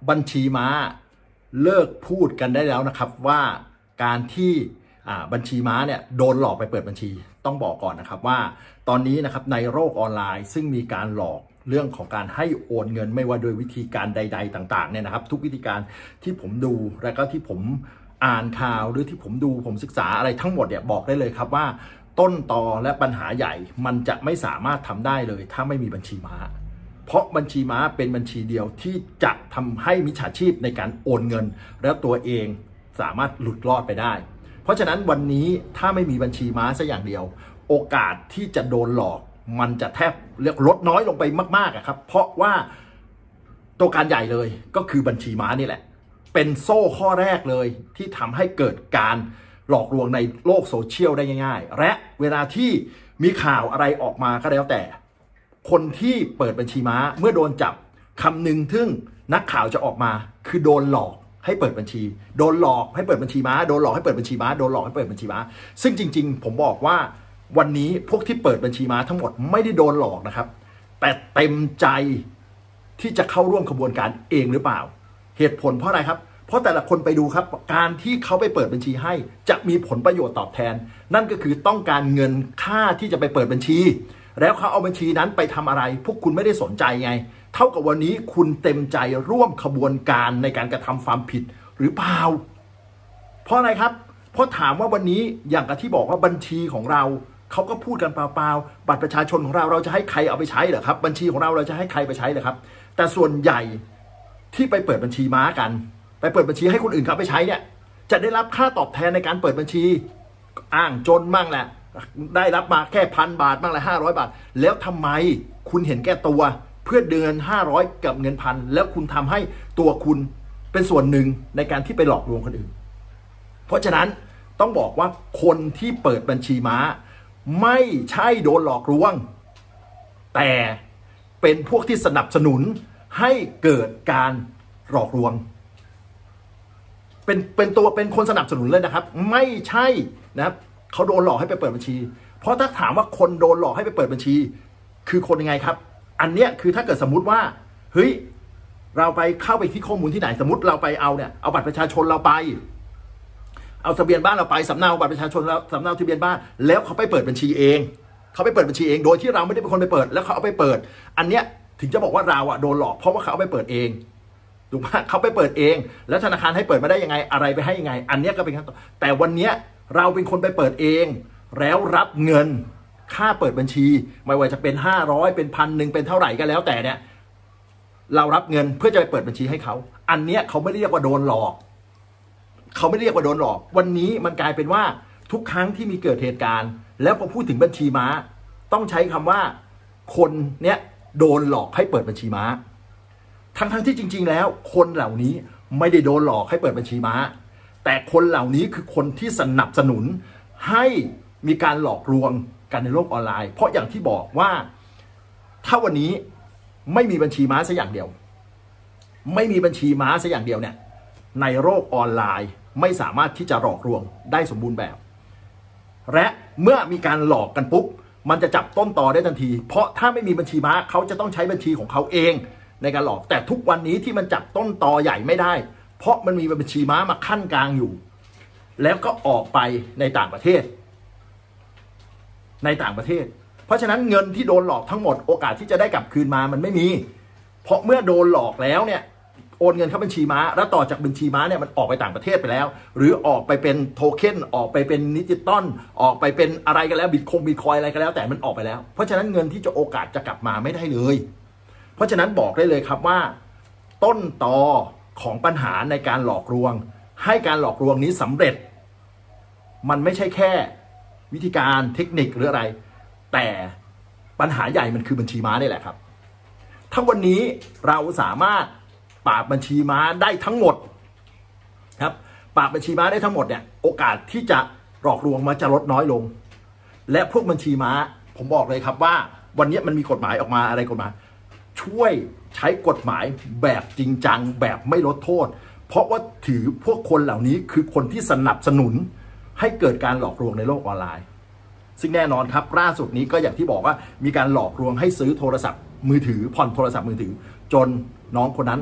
บัญชีม้าเลิกพูดกันได้แล้วนะครับว่าการที่บัญชีม้าเนี่ยโดนหลอกไปเปิดบัญชีต้องบอกก่อนนะครับว่าตอนนี้นะครับในโลกออนไลน์ซึ่งมีการหลอกเรื่องของการให้โอนเงินไม่ว่าโดยวิธีการใดๆต่างๆเนี่ยนะครับทุกวิธีการที่ผมดูแล้วก็ที่ผมอ่านข่าวหรือที่ผมดูผมศึกษาอะไรทั้งหมดเนี่ยบอกได้เลยครับว่าต้นตอและปัญหาใหญ่มันจะไม่สามารถทำได้เลยถ้าไม่มีบัญชีม้าเพราะบัญชีม้าเป็นบัญชีเดียวที่จะทำให้มิจฉาชีพในการโอนเงินแล้วตัวเองสามารถหลุดรอดไปได้เพราะฉะนั้นวันนี้ถ้าไม่มีบัญชีม้าสักอย่างเดียวโอกาสที่จะโดนหลอกมันจะแทบลดน้อยลงไปมากๆครับเพราะว่าตัวการใหญ่เลยก็คือบัญชีม้านี่แหละเป็นโซ่ข้อแรกเลยที่ทำให้เกิดการหลอกลวงในโลกโซเชียลได้ง่ายๆและเวลาที่มีข่าวอะไรออกมาก็แล้วแต่คนที่เปิดบัญชีม้าเมื่อโดนจับคำหนึ่งซึ่งนักข่าวจะออกมาคือโดนหลอกให้เปิดบัญชีโดนหลอกให้เปิดบัญชีม้าโดนหลอกให้เปิดบัญชีม้าโดนหลอกให้เปิดบัญชีม้าซึ่งจริงๆผมบอกว่าวันนี้พวกที่เปิดบัญชีม้าทั้งหมดไม่ได้โดนหลอกนะครับแต่เต็มใจที่จะเข้าร่วมขบวนการเองหรือเปล่าเหตุผลเพราะอะไรครับเพราะแต่ละคนไปดูครับการที่เขาไปเปิดบัญชีให้จะมีผลประโยชน์ตอบแทนนั่นก็คือต้องการเงินค่าที่จะไปเปิดบัญชีแล้วเขาเอาบัญชีนั้นไปทำอะไรพวกคุณไม่ได้สนใจไงเท่ากับวันนี้คุณเต็มใจร่วมขบวนการในการกระทำความผิดหรือเปล่าเพราะอะไรครับเพราะถามว่าวันนี้อย่างที่บอกว่าบัญชีของเราเขาก็พูดกันเปล่าๆบัตรประชาชนของเราจะให้ใครเอาไปใช้เหรอครับบัญชีของเราจะให้ใครไปใช้เหรอครับแต่ส่วนใหญ่ที่ไปเปิดบัญชีม้ากันไปเปิดบัญชีให้คนอื่นเขาไปใช้เนี่ยจะได้รับค่าตอบแทนในการเปิดบัญชีอ้างจนมั่งแหละได้รับมาแค่1,000 บาทบ้างละ500 บาทแล้วทำไมคุณเห็นแก่ตัวเพื่อเดือน500กับเงิน1,000แล้วคุณทำให้ตัวคุณเป็นส่วนหนึ่งในการที่ไปหลอกลวงคนอื่นเพราะฉะนั้นต้องบอกว่าคนที่เปิดบัญชีม้าไม่ใช่โดนหลอกลวงแต่เป็นพวกที่สนับสนุนให้เกิดการหลอกลวงเป็นคนสนับสนุนเลยนะครับไม่ใช่นะครับเขาโดนหลอกให้ไปเปิดบัญชีเพราะถ้าถามว่าคนโดนหลอกให้ไปเปิดบัญชีคือคนยังไงครับอันเนี้ยคือถ้าเกิดสมมุติว่าเฮ้ยเราไปเข้าไปที่ข้อมูลที่ไหนสมมติเราไปเอาบัตรประชาชนเราไปเอาทะเบียนบ้านเราไปสำเนาบัตรประชาชนแล้วสำเนาทะเบียนบ้านแล้วเขาไปเปิดบัญชีเองเขาไปเปิดบัญชีเองโดยที่เราไม่ได้เป็นคนไปเปิดแล้วเขาเอาไปเปิดอันเนี้ยถึงจะบอกว่าเราโดนหลอกเพราะว่าเขาเอาไปเปิดเองถูกไหมเขาไปเปิดเองแล้วธนาคารให้เปิดมาได้ยังไงอะไรไปให้ยังไงอันนี้ก็เป็นขั้นตอนแต่วันนี้เราเป็นคนไปเปิดเองแล้วรับเงินค่าเปิดบัญชีไม่ว่าจะเป็น500เป็น1,000เป็นเท่าไหร่ก็แล้วแต่เนี่ยเรารับเงินเพื่อจะไปเปิดบัญชีให้เขาอันนี้เขาไม่ได้เรียกว่าโดนหลอกเขาไม่เรียกว่าโดนหลอกวันนี้มันกลายเป็นว่าทุกครั้งที่มีเกิดเหตุการณ์แล้วพอพูดถึงบัญชีม้าต้องใช้คำว่าคนเนี้ยโดนหลอกให้เปิดบัญชีม้าทั้งที่จริงๆแล้วคนเหล่านี้ไม่ได้โดนหลอกให้เปิดบัญชีม้าแต่คนเหล่านี้คือคนที่สนับสนุนให้มีการหลอกลวงกันในโลกออนไลน์เพราะอย่างที่บอกว่าถ้าวันนี้ไม่มีบัญชีม้าสักอย่างเดียวไม่มีบัญชีม้าสักอย่างเดียวเนี่ยในโลกออนไลน์ไม่สามารถที่จะหลอกลวงได้สมบูรณ์แบบและเมื่อมีการหลอกกันปุ๊บมันจะจับต้นตอได้ทันทีเพราะถ้าไม่มีบัญชีม้าเขาจะต้องใช้บัญชีของเขาเองในการหลอกแต่ทุกวันนี้ที่มันจับต้นตอใหญ่ไม่ได้เพราะมันมีบัญชีม้ามาขั้นกลางอยู่แล้วก็ออกไปในต่างประเทศเพราะฉะนั้นเงินที่โดนหลอกทั้งหมดโอกาสที่จะได้กลับคืนมามันไม่มีเพราะเมื่อโดนหลอกแล้วเนี่ยโอนเงินเข้าบัญชีม้าแล้วต่อจากบัญชีม้าเนี่ยมันออกไปต่างประเทศไปแล้วหรือออกไปเป็นโทเค็นออกไปเป็นดิจิตอลออกไปเป็นอะไรกันแล้วบิตคอยอะไรกันแล้วแต่มันออกไปแล้วเพราะฉะนั้นเงินที่จะโอกาสจะกลับมาไม่ได้เลยเพราะฉะนั้นบอกได้เลยครับว่าต้นตอของปัญหาในการหลอกลวงให้การหลอกลวงนี้สำเร็จมันไม่ใช่แค่วิธีการเทคนิคหรืออะไรแต่ปัญหาใหญ่มันคือบัญชีม้านี่แหละครับถ้าวันนี้เราสามารถปราบบัญชีม้าได้ทั้งหมดครับปราบบัญชีม้าได้ทั้งหมดเนี่ยโอกาสที่จะหลอกลวงมันจะลดน้อยลงและพวกบัญชีม้าผมบอกเลยครับว่าวันนี้มันมีกฎหมายออกมาอะไรกฎหมายช่วยใช้กฎหมายแบบจริงจังแบบไม่ลดโทษเพราะว่าถือพวกคนเหล่านี้คือคนที่สนับสนุนให้เกิดการหลอกลวงในโลกออนไลน์ซึ่งแน่นอนครับล่าสุดนี้ก็อย่างที่บอกว่ามีการหลอกลวงให้ซื้อโทรศัพท์มือถือผ่อนโทรศัพท์มือถือจนน้องคนนั้น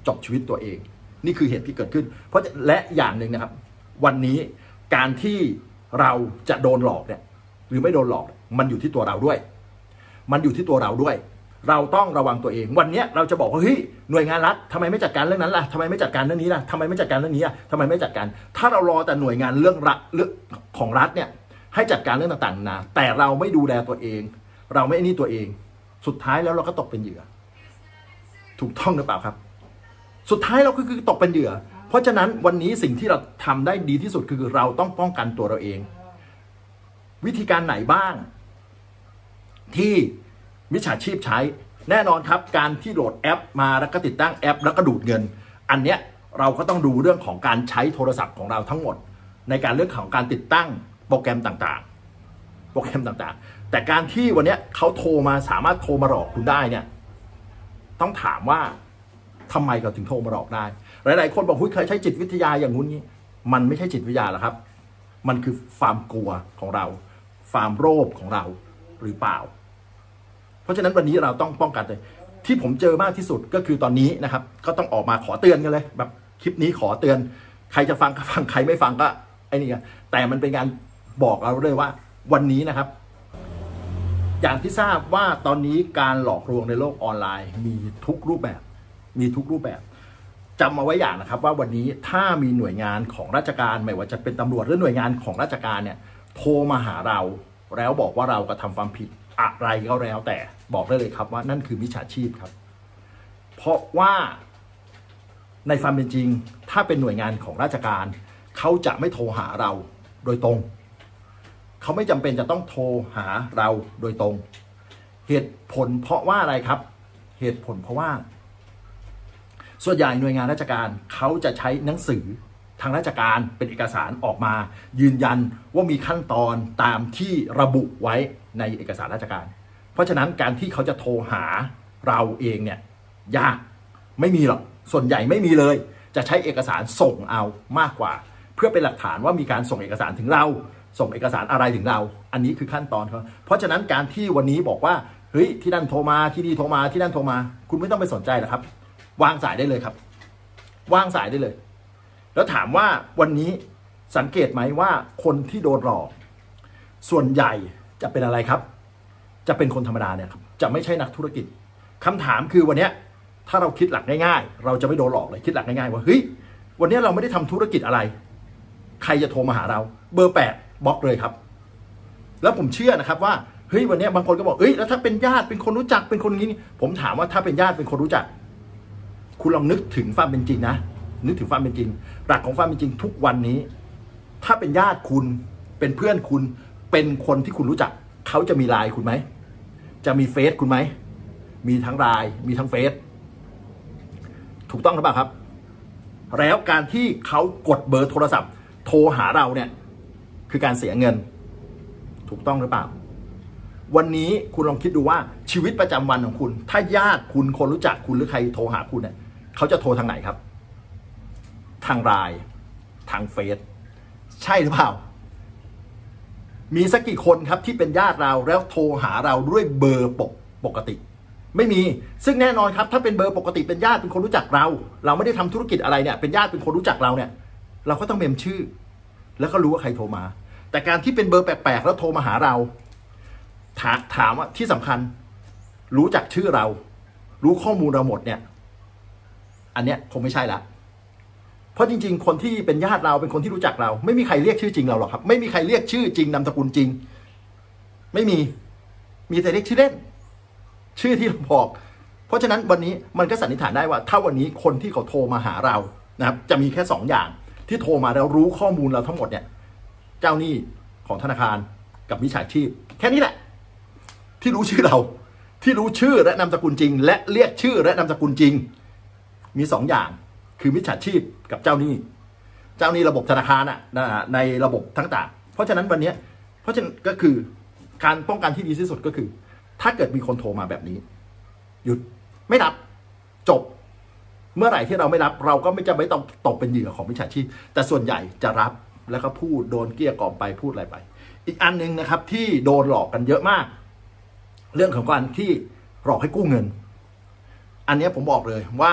จบชีวิตตัวเองนี่คือเหตุที่เกิดขึ้นเพราะและอย่างหนึ่งนะครับวันนี้การที่เราจะโดนหลอกเนี่ยหรือไม่โดนหลอกมันอยู่ที่ตัวเราด้วยมันอยู่ที่ตัวเราด้วยเราต้องระวังตัวเองวันนี้เราจะบอกว่าเฮ้ยหน่วยงานรัฐทำไมไม่จัดการเรื่องนั้นล่ะทำไมไม่จัดการเรื่องนี้ล่ะทำไมไม่จัดการเรื่องนี้อ่ะทำไมไม่จัดการถ้าเรารอแต่หน่วยงานเรื่องของรัฐเนี่ยให้จัดการเรื่องต่างๆนะแต่เราไม่ดูแลตัวเองเราไม่นี่ตัวเองสุดท้ายแล้วเราก็ตกเป็นเหยื่อถูกต้องหรือเปล่าครับสุดท้ายเราคือตกเป็นเหยื่อเพราะฉะนั้นวันนี้สิ่งที่เราทำได้ดีที่สุดคือเราต้องป้องกันตัวเราเองวิธีการไหนบ้างที่มิจฉาชีพใช้แน่นอนครับการที่โหลดแอปมาแล้วก็ติดตั้งแอปแล้วก็ดูดเงินอันเนี้ยเราก็ต้องดูเรื่องของการใช้โทรศัพท์ของเราทั้งหมดในการเรื่องของการติดตั้งโปรแกรมต่างๆแต่การที่วันนี้เขาโทรมาสามารถโทรมาหลอกคุณได้เนี่ยต้องถามว่าทำไมเขาถึงโทรมาหลอกได้หลายๆคนบอกเคยใช้จิตวิทยาอย่างงู้นนี้มันไม่ใช่จิตวิทยาหรอกครับมันคือความกลัวของเราความโลภของเราหรือเปล่าเพราะฉะนั้นวันนี้เราต้องป้องกันเลยที่ผมเจอมากที่สุดก็คือตอนนี้นะครับก็ต้องออกมาขอเตือนกันเลยแบบคลิปนี้ขอเตือนใครจะฟังก็ฟังใครไม่ฟังก็ไอ้นี่กันแต่มันเป็นการบอกเราเลยว่าวันนี้นะครับอย่างที่ทราบว่าตอนนี้การหลอกลวงในโลกออนไลน์มีทุกรูปแบบจำมาไว้อย่างนะครับว่าวันนี้ถ้ามีหน่วยงานของราชการไม่ว่าจะเป็นตำรวจหรือหน่วยงานของราชการเนี่ยโทรมาหาเราแล้วบอกว่าเรากระทำความผิดอะไรก็แล้วแต่บอกได้เลยครับว่านั่นคือมิจฉาชีพครับเพราะว่าในความเป็นจริงถ้าเป็นหน่วยงานของราชการเขาจะไม่โทรหาเราโดยตรงเขาไม่จำเป็นจะต้องโทรหาเราโดยตรงเหตุผลเพราะว่าอะไรครับเหตุผลเพราะว่าส่วนใหญ่หน่วยงานราชการเขาจะใช้หนังสือทางราชการเป็นเอกสารออกมายืนยันว่ามีขั้นตอนตามที่ระบุไว้ในเอกสารราชการเพราะฉะนั้นการที่เขาจะโทรหาเราเองเนี่ยยากไม่มีหรอกส่วนใหญ่ไม่มีเลยจะใช้เอกสารส่งเอามากกว่าเพื่อเป็นหลักฐานว่ามีการส่งเอกสารถึงเราส่งเอกสารอะไรถึงเราอันนี้คือขั้นตอนครับเพราะฉะนั้นการที่วันนี้บอกว่าเฮ้ยที่นั่นโทรมาที่นี่โทรมาที่นั่นโทรมาคุณไม่ต้องไปสนใจหรอกครับวางสายได้เลยครับวางสายได้เลยแล้วถามว่าวันนี้สังเกตไหมว่าคนที่โดนหลอกส่วนใหญ่จะเป็นอะไรครับจะเป็นคนธรรมดาเนี่ยครับจะไม่ใช่นักธุรกิจคำถามคือวันนี้ถ้าเราคิดหลักง่ายๆเราจะไม่โดนหลอกเลยคิดหลักง่ายๆว่าเฮ้ยวันนี้เราไม่ได้ทำธุรกิจอะไรใครจะโทรมาหาเราเบอร์8บล็อกเลยครับแล้วผมเชื่อนะครับว่าเฮ้ยวันนี้บางคนก็บอกเฮ้ยแล้วถ้าเป็นญาติเป็นคนรู้จักเป็นคนนี้ผมถามว่าถ้าเป็นญาติเป็นคนรู้จักคุณลองนึกถึงความเป็นจริงนะนึกถึงความเป็นจริงหลักของความเป็นจริงทุกวันนี้ถ้าเป็นญาติคุณเป็นเพื่อนคุณเป็นคนที่คุณรู้จักเขาจะมีไลน์คุณไหมจะมีเฟซคุณไหมมีทั้งไลน์มีทั้งเฟซถูกต้องหรือเปล่าครับแล้วการที่เขากดเบอร์โทรศัพท์โทรหาเราเนี่ยคือการเสียเงินถูกต้องหรือเปล่าวันนี้คุณลองคิดดูว่าชีวิตประจำวันของคุณถ้าญาติคุณคนรู้จักคุณหรือใครโทรหาคุณเนี่ยเขาจะโทรทางไหนครับทางไลน์ทางเฟซใช่หรือเปล่ามีสักกี่คนครับที่เป็นญาติเราแล้วโทรหาเราด้วยเบอร์ปกติไม่มีซึ่งแน่นอนครับถ้าเป็นเบอร์ปกติเป็นญาติเป็นคนรู้จักเราไม่ได้ทำธุรกิจอะไรเนี่ยเป็นญาติเป็นคนรู้จักเราเนี่ยเราก็ต้องเมมชื่อแล้วก็รู้ว่าใครโทรมาแต่การที่เป็นเบอร์แปลกๆแล้วโทรมาหาเราถามว่าที่สำคัญรู้จักชื่อเรารู้ข้อมูลเราหมดเนี่ยอันเนี้ยคงไม่ใช่ละเพราะจริงๆคนที่เป็นญาติเราเป็นคนที่รู้จักเราไม่มีใครเรียกชื่อจริงเราหรอกครับไม่มีใครเรียกชื่อจริงนามสกุลจริงไม่มีแต่เรียกชื่อเล่นชื่อที่เราบอกเพราะฉะนั้นวันนี้มันก็สันนิษฐานได้ว่าถ้าวันนี้คนที่เขาโทรมาหาเรานะครับจะมีแค่2อย่างที่โทรมาแล้วรู้ข้อมูลเราทั้งหมดเนี่ยเจ้าหนี้ของธนาคารกับมิจฉาชีพแค่นี้แหละที่รู้ชื่อเราที่รู้ชื่อและนามสกุลจริงและเรียกชื่อและนามสกุลจริงมี2อย่างคือมิจฉาชีพกับเจ้าหนี้ระบบธนาคารในระบบต่างๆเพราะฉะนั้นวันนี้เพราะฉะนั้นก็คือการป้องกันที่ดีที่สุดก็คือถ้าเกิดมีคนโทรมาแบบนี้หยุดไม่รับจบเมื่อไหร่ที่เราไม่รับเราก็ไม่จะไม่ต้องตกเป็นเหยื่อของมิจฉาชีพแต่ส่วนใหญ่จะรับแล้วก็พูดโดนเกลี้ยกล่อมไปพูดอะไรไปอีกอันนึงนะครับที่โดนหลอกกันเยอะมากเรื่องของการที่หลอกให้กู้เงินอันนี้ผมบอกเลยว่า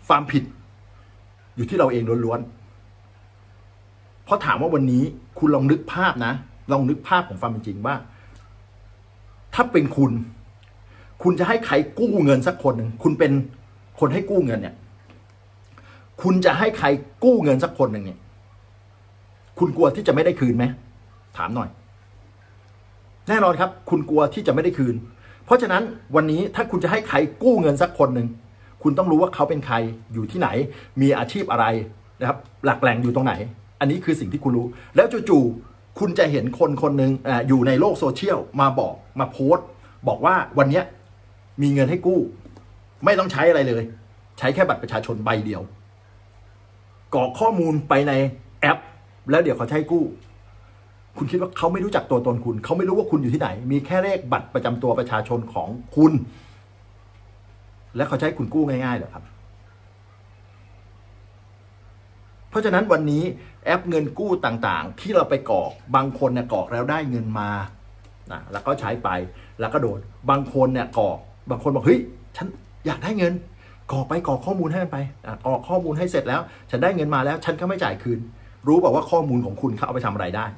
ความผิดอยู่ที่เราเองล้วนๆเพราะถามว่าวันนี้คุณลองนึกภาพนะลองนึกภาพของความเป็นจริงว่าถ้าเป็นคุณจะให้ใครกู้เงินสักคนหนึ่งคุณเป็นคนให้กู้เงินเนี่ยคุณจะให้ใครกู้เงินสักคนหนึ่งเนี่ยคุณกลัวที่จะไม่ได้คืนไหมถามหน่อยแน่นอนครับคุณกลัวที่จะไม่ได้คืนเพราะฉะนั้นวันนี้ถ้าคุณจะให้ใครกู้เงินสักคนหนึ่งคุณต้องรู้ว่าเขาเป็นใครอยู่ที่ไหนมีอาชีพอะไรนะครับหลักแหล่งอยู่ตรงไหนอันนี้คือสิ่งที่คุณรู้แล้วจู่ๆคุณจะเห็นคนหนึ่งอยู่ในโลกโซเชียลมาโพสต์บอกว่าวันนี้มีเงินให้กู้ไม่ต้องใช้อะไรเลยใช้แค่บัตรประชาชนใบเดียวกรอกข้อมูลไปในแอปแล้วเดี๋ยวเขาใช้กู้คุณคิดว่าเขาไม่รู้จักตัวตนคุณเขาไม่รู้ว่าคุณอยู่ที่ไหนมีแค่เลขบัตรประจำตัวประชาชนของคุณและเขาใช้คุณกู้ง่ายๆเหรอครับเพราะฉะนั้นวันนี้แอปเงินกู้ต่างๆที่เราไปกรอกบางคนเนี่ยกรอกแล้วได้เงินมาแล้วก็ใช้ไปแล้วก็โดนบางคนเนี่ยกรอกบางคนบอกเฮ้ยฉันอยากได้เงินกรอกไปกรอกข้อมูลให้มันไปกรอกข้อมูลให้เสร็จแล้วฉันได้เงินมาแล้วฉันก็ไม่จ่ายคืนรู้บอกว่าข้อมูลของคุณเขาเอาไปทำอะไรได้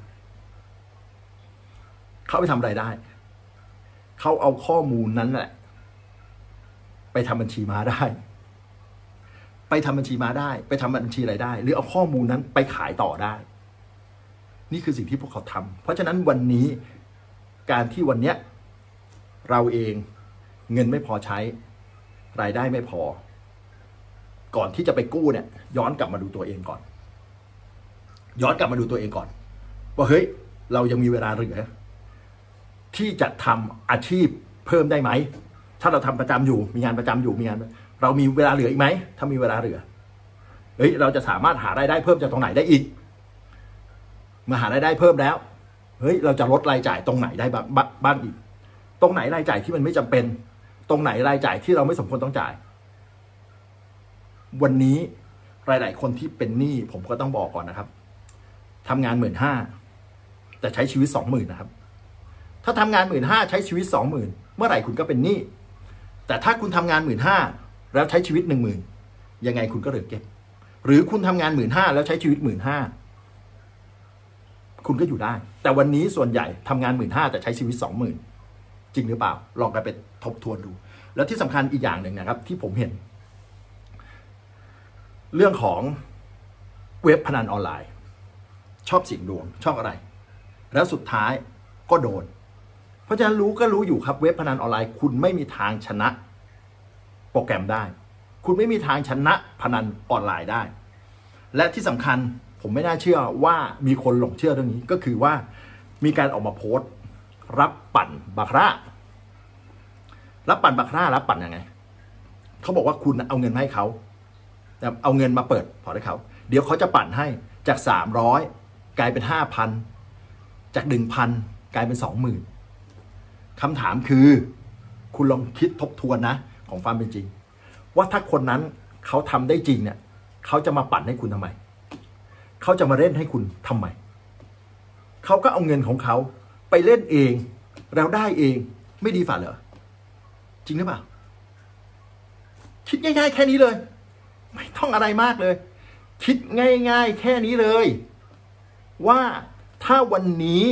เขาไปทำอะไรได้เขาเอาข้อมูลนั้นแหละไปทำบัญชีม้าได้ไปทำบัญชีม้าได้ไปทำบัญชีอะไรได้หรือเอาข้อมูลนั้นไปขายต่อได้นี่คือสิ่งที่พวกเขาทำเพราะฉะนั้นวันนี้การที่วันเนี้ยเราเองเงินไม่พอใช้รายได้ไม่พอก่อนที่จะไปกู้เนี่ยย้อนกลับมาดูตัวเองก่อนว่าเฮ้ยเรายังมีเวลาเหลือที่จะทำอาชีพเพิ่มได้ไหมถ้าเราทำประจำอยู่มีงานประจำอยู่มีงานเรามีเวลาเหลืออีกไหมถ้ามีเวลาเหลือเฮ้ยเราจะสามารถหารายได้เพิ่มจากตรงไหนได้อีกมาหารายได้เพิ่มแล้วเฮ้ยเราจะลดรายจ่ายตรงไหนได้บ้างอีกตรงไหนรายจ่ายที่มันไม่จำเป็นตรงไหนรายจ่ายที่เราไม่สมควรต้องจ่ายวันนี้หลายๆคนที่เป็นหนี้ผมก็ต้องบอกก่อนนะครับทำงาน15,000แต่ใช้ชีวิต20,000นะครับถ้าทำงาน15,000ใช้ชีวิต20,000เมื่อไหร่คุณก็เป็นหนี้แต่ถ้าคุณทำงาน15,000แล้วใช้ชีวิต10,000ยังไงคุณก็เหลือเก็บหรือคุณทำงาน15,000แล้วใช้ชีวิต15,000คุณก็อยู่ได้แต่วันนี้ส่วนใหญ่ทำงาน15,000แต่ใช้ชีวิต20,000จริงหรือเปล่าลองไปทบทวนดูแล้วที่สำคัญอีกอย่างหนึ่งนะครับที่ผมเห็นเรื่องของเว็บพนันออนไลน์ชอบเสี่ยงดวงชอบอะไรแล้วสุดท้ายก็โดนเพราะฉะนั้นรู้อยู่ครับเว็บพนันออนไลน์คุณไม่มีทางชนะโปรแกรมได้คุณไม่มีทางชนะพนันออนไลน์ได้และที่สำคัญผมไม่น่าเชื่อว่ามีคนหลงเชื่อเรื่องนี้ก็คือว่ามีการออกมาโพสต์รับปั่นบาคาร่ารับปั่นยังไงเขาบอกว่าคุณเอาเงินมาให้เขาเอาเงินมาเปิดพอร์ตให้เขาเดี๋ยวเขาจะปั่นให้จาก300กลายเป็น 5,000 จาก 1,000 กลายเป็น 20,000 คำถามคือคุณลองคิดทบทวนนะของความเป็นจริงว่าถ้าคนนั้นเขาทำได้จริงเนี่ยเขาจะมาปั่นให้คุณทำไมเขาจะมาเล่นให้คุณทำไมเขาก็เอาเงินของเขาไปเล่นเองแล้วได้เองไม่ดีฝ่าเหรอจริงหรือเปล่าคิดง่ายๆแค่นี้เลยไม่ต้องอะไรมากเลยคิดง่ายๆแค่นี้เลยว่าถ้าวันนี้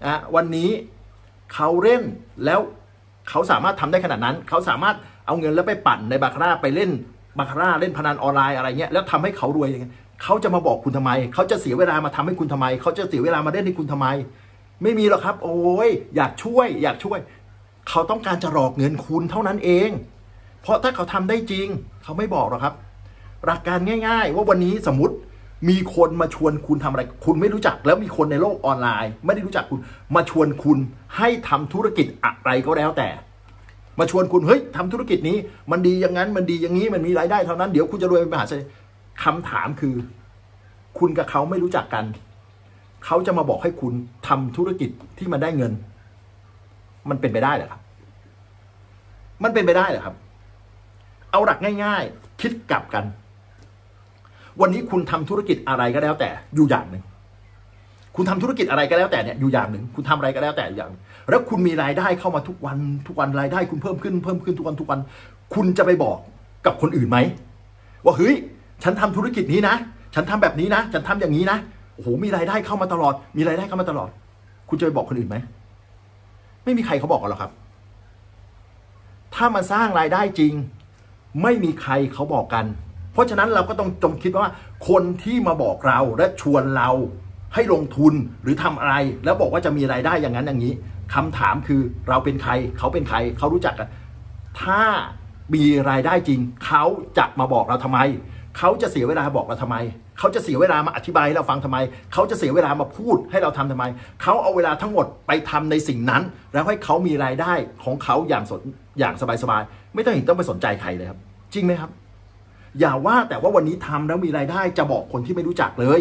เขาเล่นแล้วเขาสามารถทำได้ขนาดนั้นเขาสามารถเอาเงินแล้วไปปั่นในบาคาร่าไปเล่นบาคาร่าเล่นพนันออนไลน์อะไรเงี้ยแล้วทำให้เขารวยอย่างเงี้ยเขาจะมาบอกคุณทำไมเขาจะเสียเวลามาทำให้คุณทำไมเขาจะเสียเวลามาเล่นให้คุณทำไมไม่มีหรอกครับโอ้ยอยากช่วยเขาต้องการจะหลอกเงินคุณเท่านั้นเองเพราะถ้าเขาทำได้จริงเขาไม่บอกหรอกครับหลักการง่ายๆว่าวันนี้สมมติมีคนมาชวนคุณทำอะไรคุณไม่รู้จักแล้วมีคนในโลกออนไลน์ไม่ได้รู้จักคุณมาชวนคุณให้ทำธุรกิจอะไรก็แล้วแต่มาชวนคุณเฮ้ยทำธุรกิจนี้มันดีอย่างนั้นมันดีอย่างนี้มันมีรายได้เท่านั้นเดี๋ยวคุณจะรวยเป็นมหาเศรษฐีคำถามคือคุณกับเขาไม่รู้จักกันเขาจะมาบอกให้คุณทำธุรกิจที่มันได้เงินมันเป็นไปได้เหรอครับมันเป็นไปได้เหรอครับเอาหลักง่ายๆคิดกลับกันวันนี้คุณทำธุรกิจอะไรก็แล้วแต่อยู่อย่างหนึ่งคุณทำธุรกิจอะไรก็แล้วแต่เนี่ยอยู่อย่างหนึ่งคุณทำอะไรก็แล้วแต่อย่างแล้วคุณมีรายได้เข้ามาทุกวันรายได้คุณเพิ่มขึ้นทุกวันคุณจะไปบอกกับคนอื่นไหมว่าเฮ้ยฉันทำธุรกิจนี้นะฉันทำแบบนี้นะฉันทำอย่างนี้นะโอ้โหมีรายได้เข้ามาตลอดมีรายได้เข้ามาตลอดคุณจะไปบอกคนอื่นไหมไม่มีใครเขาบอกกันหรอกครับถ้ามาสร้างรายได้จริงไม่มีใครเขาบอกกันเพราะฉะนั้นเราก็ต้องจงคิดว่าคนที่มาบอกเราและชวนเราให้ลงทุนหรือทำอะไรแล้วบอกว่าจะมีรายได้อย่างนั้นอย่างนี้คำถามคือเราเป็นใครเขาเป็นใครเขารู้จักกันถ้ามีรายได้จริงเขาจะมาบอกเราทำไมเขาจะเสียเวลาบอกเราทำไมเขาจะเสียเวลามาอธิบายให้เราฟังทำไมเขาจะเสียเวลามาพูดให้เราทำทำไมเขาเอาเวลาทั้งหมดไปทำในสิ่งนั้นแล้วให้เขามีรายได้ของเขาอย่างสบายๆไม่ต้องต้องไปสนใจใครเลยครับจริงไหมครับอย่าว่าแต่ว่าวันนี้ทำแล้วมีรายได้จะบอกคนที่ไม่รู้จักเลย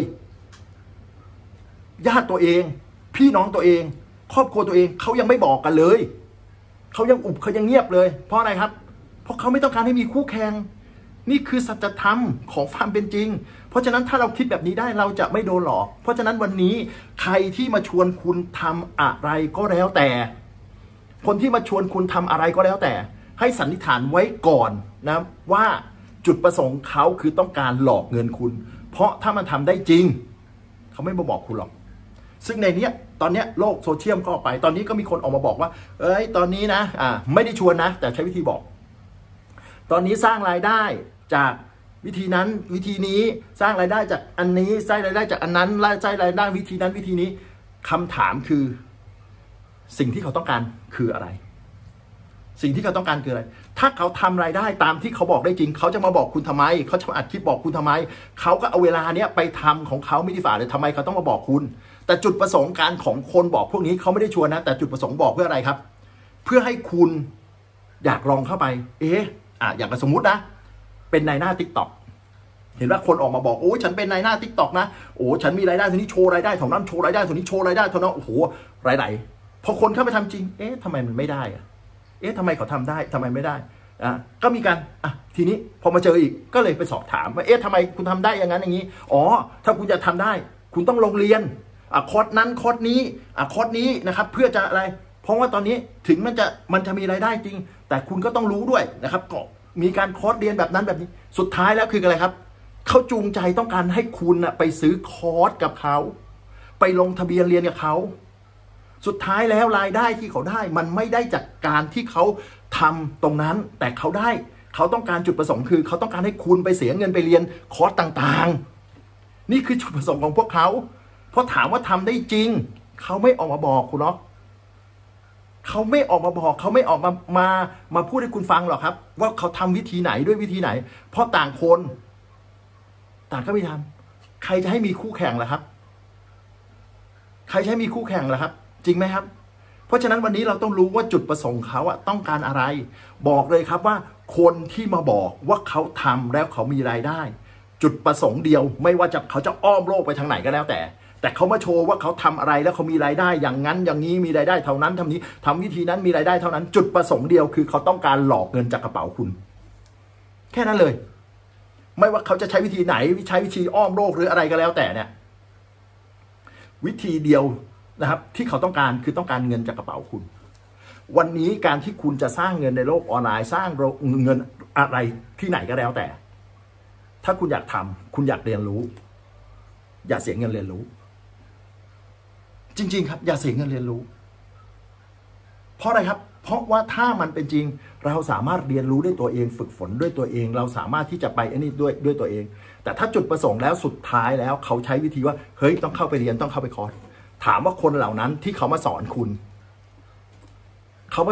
ญาติตัวเองพี่น้องตัวเองครอบครัวตัวเองเขายังไม่บอกกันเลยเขายังอุบเขายังเงียบเลยเพราะอะไรครับเพราะเขาไม่ต้องการให้มีคู่แข่งนี่คือสัจธรรมของความเป็นจริงเพราะฉะนั้นถ้าเราคิดแบบนี้ได้เราจะไม่โดนหลอกเพราะฉะนั้นวันนี้ใครที่มาชวนคุณทำอะไรก็แล้วแต่คนที่มาชวนคุณทำอะไรก็แล้วแต่ให้สันนิษฐานไว้ก่อนนะว่าจุดประสงค์เขาคือต้องการหลอกเงินคุณเพราะถ้ามันทำได้จริงเขาไม่มาบอกคุณหรอกซึ่งในนี้ตอนนี้โลกโซเชียลก็ออกไปตอนนี้ก็มีคนออกมาบอกว่าตอนนี้นะไม่ได้ชวนนะแต่ใช้วิธีบอกตอนนี้สร้างรายได้จากวิธีนั้นวิธีนี้สร้างรายได้จากอันนี้สร้างรายได้จากอันนั้นสร้างรายได้วิธีนั้นวิธีนี้คำถามคือสิ่งที่เขาต้องการคืออะไรสิ่งที่เขาต้องการคืออะไรถ้าเขาทำรายได้ตามที่เขาบอกได้จริงเขาจะมาบอกคุณทำไมเขาจะมาอัดคลิปบอกคุณทำไมเขาก็เอาเวลาเนี้ยไปทำของเขาไม่ดีฝ่าเลยทำไมเขาต้องมาบอกคุณแต่จุดประสงค์การของคนบอกพวกนี้เขาไม่ได้ชวนนะแต่จุดประสงค์บอกเพื่ออะไรครับเพื่อให้คุณอยากลองเข้าไปอย่างสมมุตินะเป็นนายหน้า TikTok เห็นว่าคนออกมาบอกโอ้ฉันเป็นนายหน้า TikTok นะโอ้ฉันมีรายได้เท่านี้โชว์รายได้เท่านั้นโชว์รายได้เท่านี้โชว์รายได้เท่านั้นโอ้โหรายได้พอคนเข้าไปทำจริงทำไมมันไม่ได้ทำไมเขาทำได้ทำไมไม่ได้ก็มีการทีนี้พอมาเจออีกก็เลยไปสอบถามว่าทำไมคุณทำได้อย่างนั้นอย่างนี้ถ้าคุณจะทำได้คุณต้องลงเรียนคอร์สนั้นคอร์สนี้คอร์สนี้นะครับเพื่อจะอะไรเพราะว่าตอนนี้ถึงมันจะมีรายได้จริงแต่คุณก็ต้องรู้ด้วยนะครับก็มีการคอร์สเรียนแบบนั้นแบบนี้สุดท้ายแล้วคืออะไรครับเขาจูงใจต้องการให้คุณไปซื้อคอร์สกับเขาไปลงทะเบียนเรียนกับเขาสุดท้ายแล้วรายได้ที่เขาได้มันไม่ได้จากการที่เขาทำตรงนั้นแต่เขาต้องการจุดประสงค์คือเขาต้องการให้คุณไปเสียเงินไปเรียนคอร์สต่างๆนี่คือจุดประสงค์ของพวกเขาเพราะถามว่าทำได้จริงเขาไม่ออกมาบอกคุณหรอกเขาไม่ออกมาบอกเขาไม่ออกมาพูดให้คุณฟังหรอกครับว่าเขาทำวิธีไหนด้วยวิธีไหนเพราะต่างคนต่างก็ไม่ทำใครจะให้มีคู่แข่งล่ะครับใครจะให้มีคู่แข่งล่ะครับจริงไหมครับเพราะฉะนั้นวันนี้เราต้องรู้ว่าจุดประสงค์เขาต้องการอะไรบอกเลยครับว่าคนที่มาบอกว่าเขาทำแล้วเขามีรายได้จุดประสงค์เดียวไม่ว่าเขาจะอ้อมโลกไปทางไหนก็แล้วแต่เขามาโชว์ว่าเขาทำอะไรแล้วเขามีรายได้อย่างนั้นอย่างนี้มีรายได้เท่านั้นทำนี้ทำวิธีนั้นมีรายได้เท่านั้นจุดประสงค์เดียวคือเขาต้องการหลอกเงินจากกระเป๋าคุณแค่นั้นเลยไม่ว่าเขาจะใช้วิธีไหนใช้วิธีอ้อมโลกหรืออะไรก็แล้วแต่เนี่ยวิธีเดียวนะครับที่เขาต้องการคือต้องการเงินจากกระเป๋าคุณวันนี้การที่คุณจะสร้างเงินในโลกออนไลน์สร้างเงินอะไรที่ไหนก็แล้วแต่ถ้าคุณอยากทำคุณอยากเรียนรู้อย่าเสียเงินเรียนรู้จริงๆครับอย่าเสียเงินเรียนรู้เพราะอะไรครับเพราะว่าถ้ามันเป็นจริงเราสามารถเรียนรู้ด้วยตัวเองฝึกฝนด้วยตัวเองเราสามารถที่จะไปด้วยตัวเองแต่ถ้าจุดประสงค์แล้วสุดท้ายแล้วเขาใช้วิธีว่าเฮ้ยต้องเข้าไปเรียนต้องเข้าไปคอร์สถามว่าคนเหล่านั้นที่เขามาสอนคุณเขา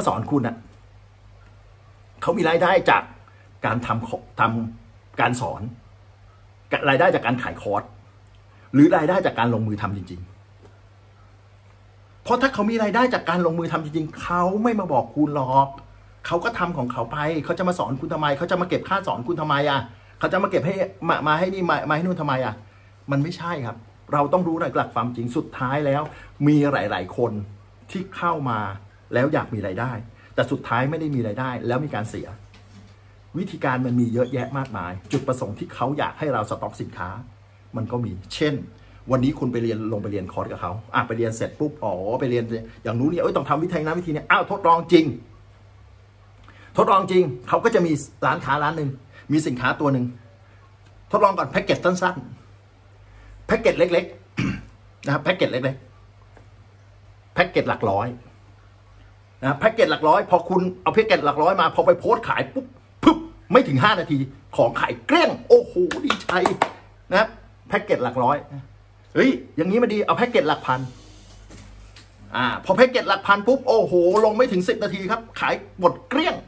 มีรายได้จากการทำการสอนรายได้จากการขายคอร์สหรือรายได้จากการลงมือทำจริงๆเพราะถ้าเขามีรายได้จากการลงมือทำจริงๆเขาไม่มาบอกคุณหรอกเขาก็ทำของเขาไปเขาจะมาสอนคุณทำไมเขาจะมาเก็บค่าสอนคุณทำไมเขาจะมาเก็บให้มาให้นี่มาให้นู่นทำไมมันไม่ใช่ครับเราต้องรู้หลักความจริงสุดท้ายแล้วมีหลายๆคนที่เข้ามาแล้วอยากมีรายได้แต่สุดท้ายไม่ได้มีรายได้แล้วมีการเสียวิธีการมันมีเยอะแยะมากมายจุดประสงค์ที่เขาอยากให้เราสต็อกสินค้ามันก็มีเช่นวันนี้คุณไปเรียนลงไปเรียนคอร์สกับเขาไปเรียนเสร็จปุ๊บไปเรียนอย่างนู้นเนี่ยต้องทำวิธีนั้นวิธีนี้ทดลองจริงเขาก็จะมีร้านค้าร้านหนึ่งมีสินค้าตัวหนึ่งทดลองก่อนแพ็กเกจสั้นๆแพ็กเกจเล็กๆนะครับแพ็กเกจเล็กๆแพ็กเกจหลักร้อยนะแพ็กเกจหลักร้อยพอคุณเอาแพ็กเกจหลักร้อยมาพอไปโพสต์ขายปุ๊บปึ๊บไม่ถึง5 นาทีของขายเกลี้ยงโอ้โหดีใจนะครับแพ็กเกจหลักร้อยเฮ้ยอย่างนี้มาดีเอาแพ็กเกจหลักพันพอแพ็กเกจหลักพันปุ๊บโอ้โหลงไม่ถึง10 นาทีครับขายหมดเกลี้ยง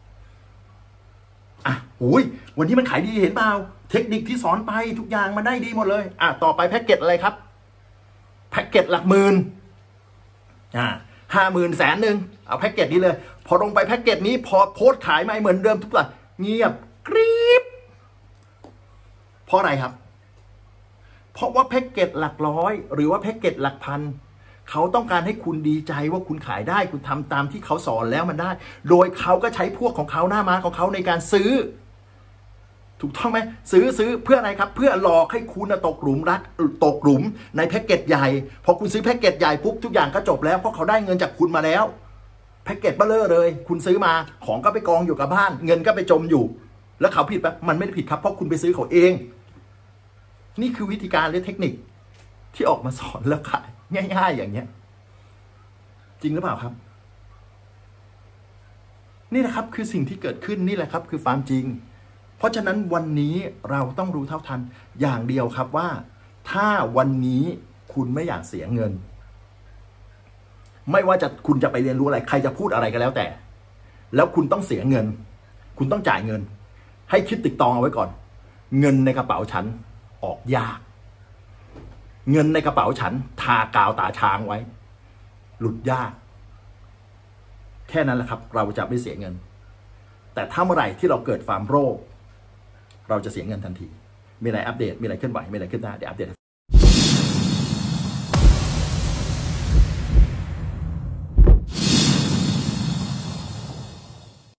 วันนี้มันขายดีเห็นเปล่าเทคนิคที่สอนไปทุกอย่างมันได้ดีหมดเลยต่อไปแพ็กเกจอะไรครับแพ็กเกจหลักหมื่น50,000 100,000เอาแพ็กเกจนี้เลยพอลงไปแพ็กเกจนี้พอโพสต์ขายมาเหมือนเดิมทุกอย่างเงียบกริบเพราะอะไรครับเพราะว่าแพ็กเกจหลักร้อยหรือว่าแพ็กเกจหลักพันเขาต้องการให้คุณดีใจว่าคุณขายได้คุณทำตามที่เขาสอนแล้วมันได้โดยเขาก็ใช้พวกของเขาหน้าม้าของเขาในการซื้อถูกต้องไหมซื้อเพื่ออะไรครับเพื่อหลอกให้คุณตกหลุมในแพ็กเกจใหญ่พอคุณซื้อแพ็กเกจใหญ่ปุ๊บทุกอย่างก็จบแล้วเพราะเขาได้เงินจากคุณมาแล้วแพ็กเกจเบ้อเร่อเลยคุณซื้อมาของก็ไปกองอยู่กับบ้านเงินก็ไปจมอยู่แล้วเขาผิดปะมันไม่ได้ผิดครับเพราะคุณไปซื้อเขาเองนี่คือวิธีการและเทคนิคที่ออกมาสอนแล้วขายง่ายๆอย่างเงี้ยจริงหรือเปล่าครับนี่แหละครับคือสิ่งที่เกิดขึ้นนี่แหละครับคือความจริงเพราะฉะนั้นวันนี้เราต้องรู้เท่าทันอย่างเดียวครับว่าถ้าวันนี้คุณไม่อยากเสียเงินไม่ว่าคุณจะไปเรียนรู้อะไรใครจะพูดอะไรก็แล้วแต่แล้วคุณต้องเสียเงินคุณต้องจ่ายเงินให้คิดติ๊กตองเอาไว้ก่อนเงินในกระเป๋าฉันออกยากเงินในกระเป๋าฉันทากาวตาช้างไว้หลุดยากแค่นั้นแหละครับเราจะไม่เสียเงินแต่ถ้าเมื่อไหร่ที่เราเกิดความโลภเราจะเสียเงินทันทีมีอะไรอัปเดตมีอะไรเคลื่อนไหวมีอะไรขึ้นหน้าเดี๋ยวอัปเดต